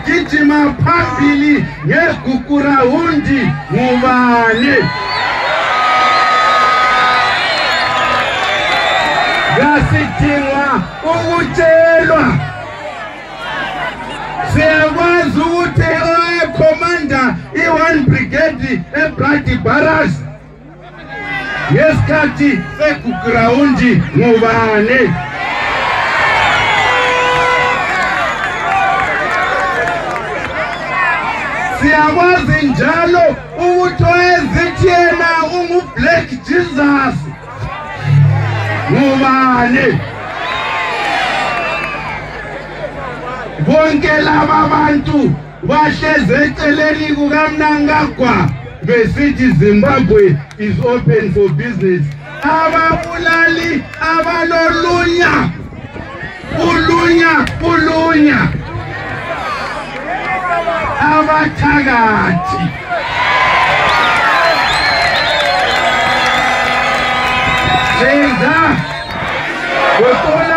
ogijima phambili ngeGugurawundi ngubani? Ngasidinga ukutshelwa. Siyakwazi ukuthi owayekhomanda i-1 Brigade eBrady Barracks ngesikhathi seGugurawundi ngubani? Siyakwazi njalo ukuthi owayezithi yena ungu-Black Jesus ngubani? Bonke laba bantu bahlezi eceleni kukaMnangagwa besithi Zimbabwe is open for business. Ababulali abalolunya ulunya abathakathi senza